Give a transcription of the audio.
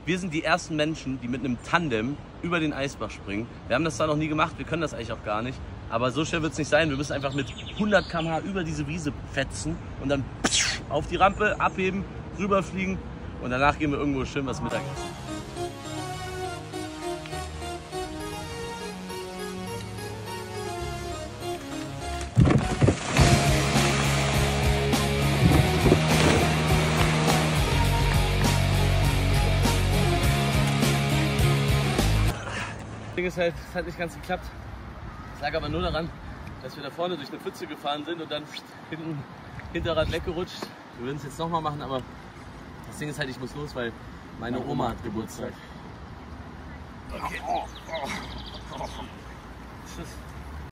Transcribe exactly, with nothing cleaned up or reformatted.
wir sind die ersten Menschen, die mit einem Tandem über den Eisbach springen. Wir haben das zwar noch nie gemacht, wir können das eigentlich auch gar nicht. Aber so schnell wird es nicht sein. Wir müssen einfach mit hundert Kilometer pro Stunde über diese Wiese fetzen und dann auf die Rampe abheben, rüberfliegen und danach gehen wir irgendwo schön was Mittag essen. Das Ding ist halt, es hat nicht ganz geklappt. Es lag aber nur daran, dass wir da vorne durch eine Pfütze gefahren sind und dann hinten Hinterrad weggerutscht. Wir würden es jetzt nochmal machen, aber das Ding ist halt, ich muss los, weil meine Oma hat Geburtstag. Okay. Tschüss.